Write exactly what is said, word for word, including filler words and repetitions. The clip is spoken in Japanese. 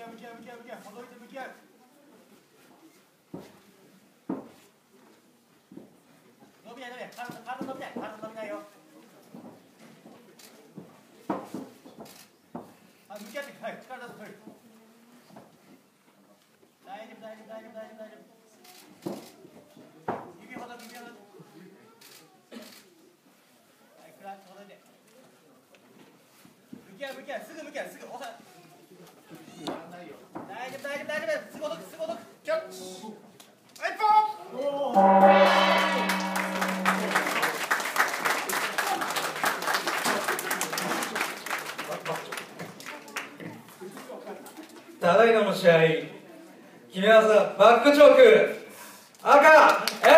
合う向き合う向き合う向き合う、ほどいて向き合う。伸びない伸びない、体体伸びない、体伸びないよ。あ、向き合って、はい、力出す、はい。大丈夫大丈夫大丈夫大丈夫大丈夫。指ほどく指ほどく。はい、クラッチほどいて。向き合う向き合う、すぐ向き合う、すぐ押さ。大丈夫大丈夫大丈夫、すぐほどくすぐほどく。キャッチ。はい、ポン。 ただいまの試合、決め技バックチョーク赤